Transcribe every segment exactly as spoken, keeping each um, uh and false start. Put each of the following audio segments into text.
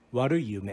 悪い夢。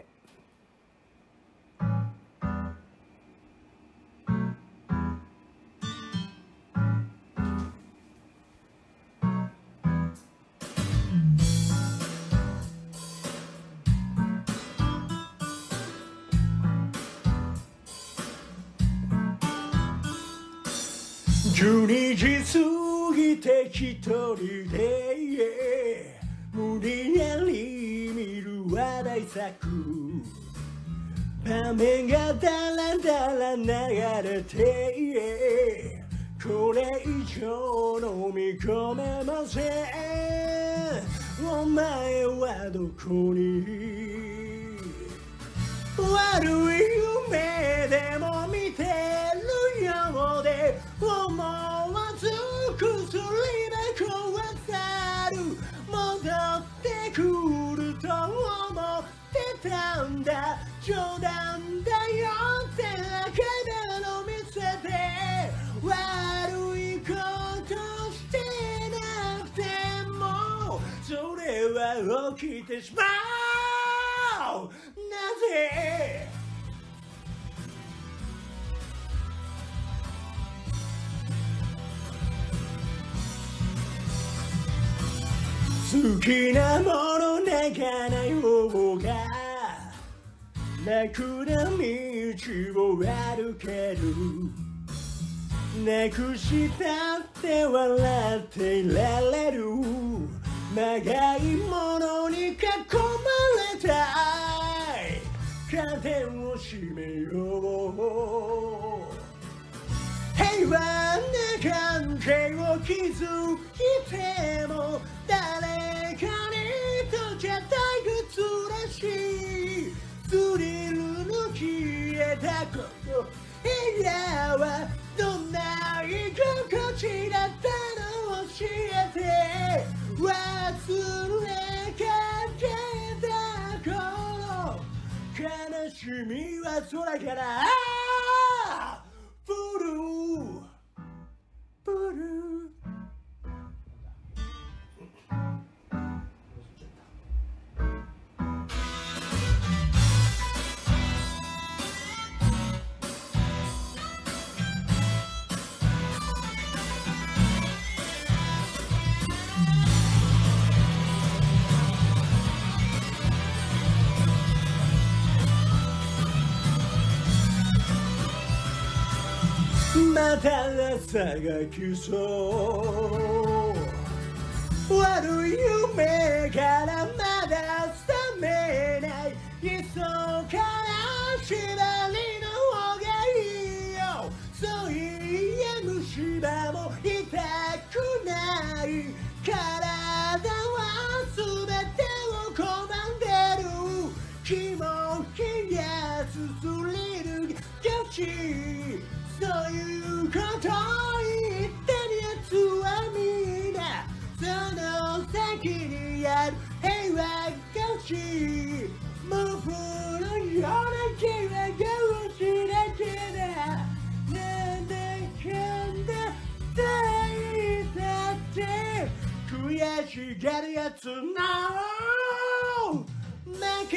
じゅうにじ過ぎて一人で無理やり見る話題作、場面がダラダラ流れてこれ以上飲み込めません。お前はどこに。悪い夢でも見てるようで思わず薬で壊さる。戻ってくると思ってたんだ。冗談だよってだけでの見せて悪いことしてなくてもそれは起きてしまう。なぜ好きなもの泣かない方が楽な道を歩ける。なくしたって笑っていられる。まがいものに囲まれたい。カーテンを閉めよう。平和な関係を築いても誰かにとじゃ退屈らしい。スリルの消えたこの部屋はどんな居心地だったの教えて。忘れかけた頃悲しみは空から降る降る。また朝が来そう。悪い夢からまだ覚めない。急から縛りの方がいいよ。そういや虫歯も痛くない。体は全てを拒んでる。気も冷やすスリルが欲しい。そういうことを言ってるやつはみんなその先にある平和が欲しい。モブのような気はどうしなきゃな。なんだかんだ伝えたって悔しがるやつの負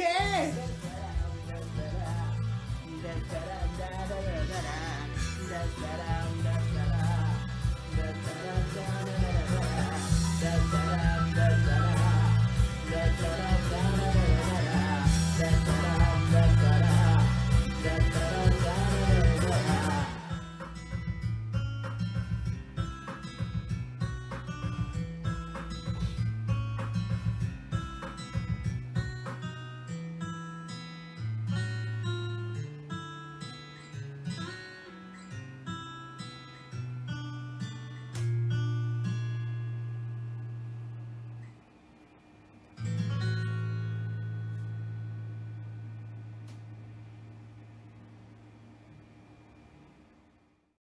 け。Da da da da da da da da da da da da da